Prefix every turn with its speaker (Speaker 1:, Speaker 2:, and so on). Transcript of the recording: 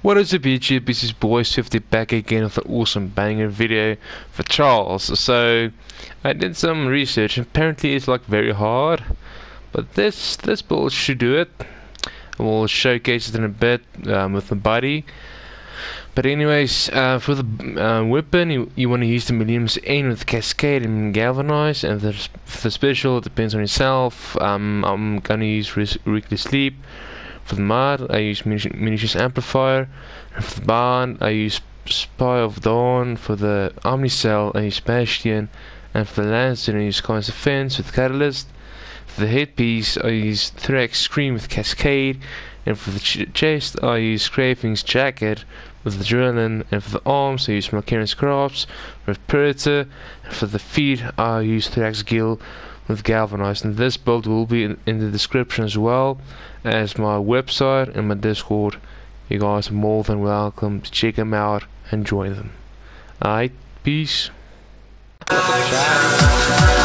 Speaker 1: What is up YouTube, this is Boy Swifty back again with an awesome banger video for Charles. So I did some research and apparently it's like very hard, but this build should do it. We'll showcase it in a bit with the body. But anyways, for the weapon you want to use the Millennium's End with Cascade and Galvanize, and for the special it depends on yourself. I'm gonna use Reckless Sleep. For the mod, I use Munitions Amplifier, and for the bond, I use Spy of Dawn. For the Omnicell, I use Bastion, and for the Lancer, I use Sky's Defense with Catalyst. For the headpiece, I use Thorax Scream with Cascade, and for the chest, I use Scraping's Jacket with Adrenaline, and for the arms, I use Malkaran's Crafts with Predator, and for the feet, I use Thorax Gill with Galvanized. And this build will be in the description as well as my website and my Discord. You guys are more than welcome to check them out and join them. Alright, peace.